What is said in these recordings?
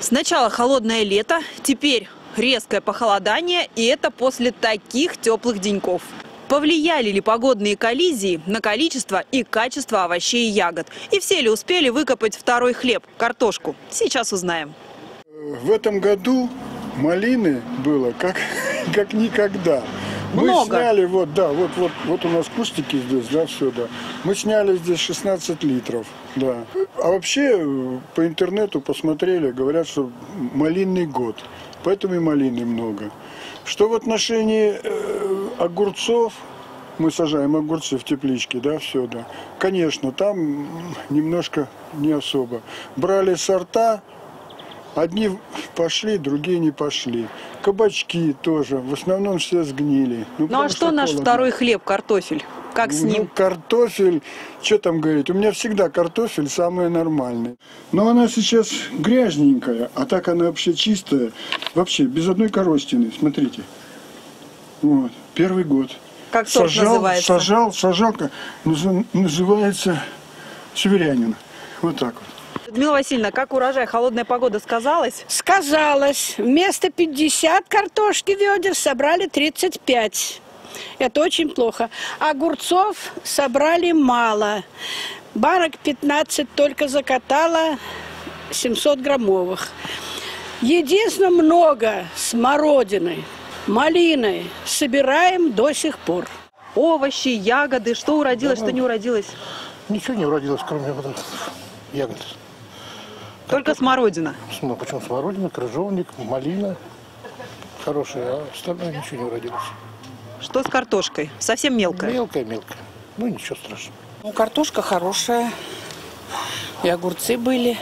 Сначала холодное лето, теперь резкое похолодание, и это после таких теплых деньков. Повлияли ли погодные коллизии на количество и качество овощей и ягод? И все ли успели выкопать второй хлеб – картошку? Сейчас узнаем. В этом году малины было как никогда. Много. Мы сняли, вот у нас кустики здесь, да, все, да. Мы сняли здесь 16 литров, да. А вообще по интернету посмотрели, говорят, что малинный год, поэтому и малины много. Что в отношении огурцов, мы сажаем огурцы в тепличке, да, все, да. Конечно, там немножко не особо. Брали сорта. Одни пошли, другие не пошли. Кабачки тоже. В основном все сгнили. Ну а что наш второй хлеб, картофель? Как с ним? Ну, картофель, что там говорить? У меня всегда картофель самый нормальный. Но она сейчас грязненькая, а так она вообще чистая. Вообще, без одной коростины. Смотрите. Вот. Первый год. Как сорт называется? Сажал, называется северянин. Вот так вот. Людмила Васильевна, как урожай? Холодная погода сказалась? Сказалось. Вместо 50 картошки ведер собрали 35. Это очень плохо. Огурцов собрали мало. Банок 15 только закатала 700-граммовых. Единственно много смородины, малины собираем до сих пор. Овощи, ягоды, что уродилось, что не уродилось? Ничего не уродилось, кроме ягод. Только смородина. Ну, почему смородина, крыжовник, малина хорошая, а остальное ничего не уродилось. Что с картошкой? Совсем мелкая? Мелкая. Ну, ничего страшного. Ну, картошка хорошая. И огурцы были.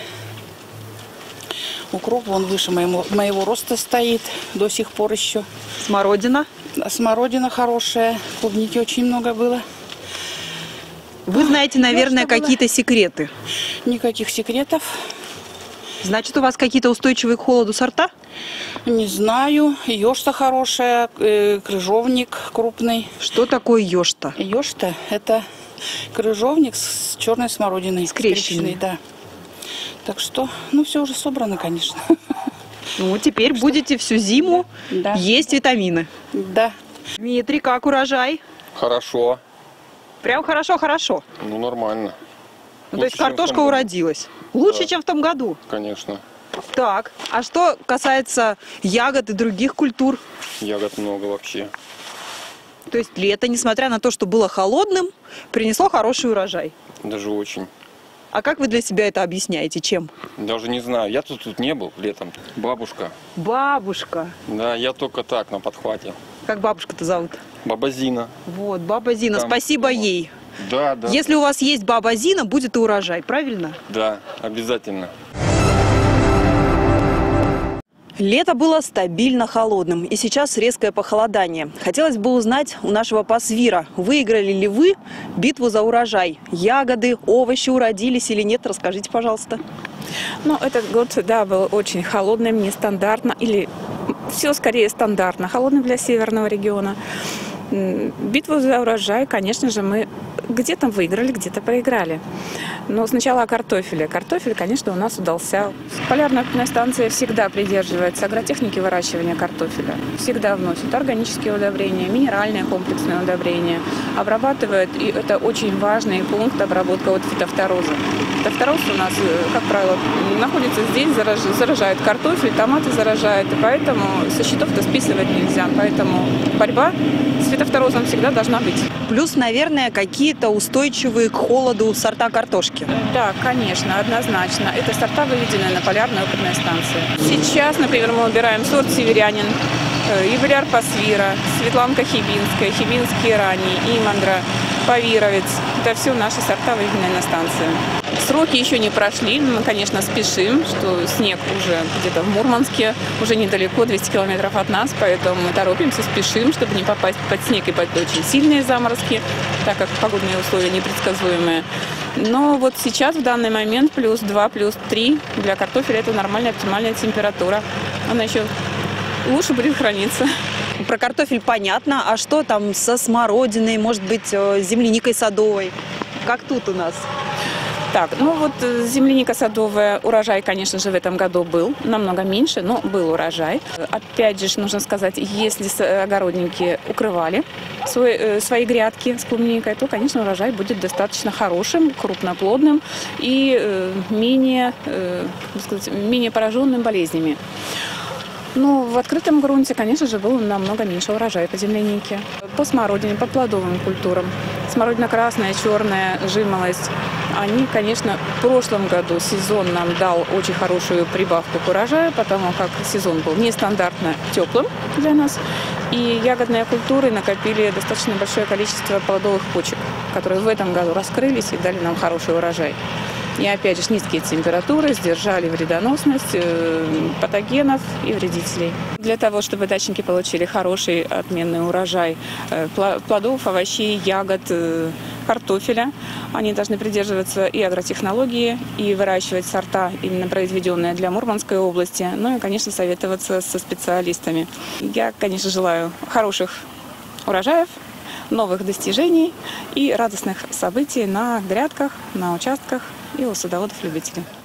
Укроп, он выше моего роста стоит до сих пор еще. Смородина? Смородина хорошая. Клубники очень много было. Вы знаете, наверное, какие-то секреты. Никаких секретов. Значит, у вас какие-то устойчивые к холоду сорта? Не знаю. Ёшта хорошая, крыжовник крупный. Что такое ёшта? Ёшта – это крыжовник с черной смородиной. Скрещенный. Да. Так что, ну, все уже собрано, конечно. Ну, теперь будете всю зиму есть витамины. Да. Дмитрий, как урожай? Хорошо. Прям хорошо-хорошо. Ну, нормально. Ну, то есть картошка уродилась. Лучше, чем в том году? Конечно. Так, а что касается ягод и других культур? Ягод много вообще. То есть лето, несмотря на то, что было холодным, принесло хороший урожай? Даже очень. А как вы для себя это объясняете? Чем? Даже не знаю. Я тут не был летом. Бабушка. Бабушка. Да, я только так, на подхвате. Как бабушку-то зовут? Баба Зина. Вот, баба Зина. Там Спасибо дома. ей. Да. Если у вас есть баба Зина, будет и урожай, правильно? Да, обязательно. Лето было стабильно холодным, и сейчас резкое похолодание. Хотелось бы узнать у нашего пасвира, выиграли ли вы битву за урожай? Ягоды, овощи уродились или нет? Расскажите, пожалуйста. Ну, этот год, да, был очень холодным, нестандартно, или все скорее стандартно, холодным для северного региона. Битву за урожай, конечно же, мы где-то выиграли, где-то проиграли. Но сначала о картофеле. Картофель, конечно, у нас удался. Полярная опытная станция всегда придерживается агротехники выращивания картофеля. Всегда вносит органические удобрения, минеральные комплексные удобрения. Обрабатывает, и это очень важный пункт, обработка от фитофтороза. Фитофтороз у нас, как правило, находится здесь, заражает картофель, томаты заражает, и поэтому со счетов-то списывать нельзя. Поэтому борьба с фитофторозом всегда должна быть. Плюс, наверное, какие-то устойчивые к холоду сорта картошки. Да, конечно, однозначно. Это сорта, выведенные на полярной опытной станции. Сейчас, например, мы выбираем сорт северянин, юбиляр пасвира, светланка хибинская, хибинский ранний, имандра, павировец. Это все наши сорта, выведенные на станции. Сроки еще не прошли, но мы, конечно, спешим, что снег уже где-то в Мурманске, уже недалеко, 200 километров от нас, поэтому мы торопимся, спешим, чтобы не попасть под снег и под очень сильные заморозки, так как погодные условия непредсказуемые. Но вот сейчас, в данный момент, плюс 2, плюс 3 для картофеля это нормальная, оптимальная температура. Она еще лучше будет храниться. Про картофель понятно, а что там со смородиной, может быть, земляникой садовой? Как тут у нас? Так, ну вот земляника садовая, урожай, конечно же, в этом году был, намного меньше, но был урожай. Опять же, нужно сказать, если огородники укрывали свои грядки с клубникой, то, конечно, урожай будет достаточно хорошим, крупноплодным и менее пораженным болезнями. Ну, в открытом грунте, конечно же, был намного меньше урожая по землянике. По смородине, по плодовым культурам. Смородина красная, черная, жимолость. Они, конечно, в прошлом году сезон нам дал очень хорошую прибавку к урожаю, потому как сезон был нестандартно теплым для нас. И ягодные культуры накопили достаточно большое количество плодовых почек, которые в этом году раскрылись и дали нам хороший урожай. И опять же, низкие температуры сдержали вредоносность патогенов и вредителей. Для того, чтобы дачники получили хороший, отменный урожай плодов, овощей, ягод, картофеля, они должны придерживаться и агротехнологии, и выращивать сорта, именно произведенные для Мурманской области, ну и, конечно, советоваться со специалистами. Я, конечно, желаю хороших урожаев, новых достижений и радостных событий на грядках, на участках и у садоводов-любителей.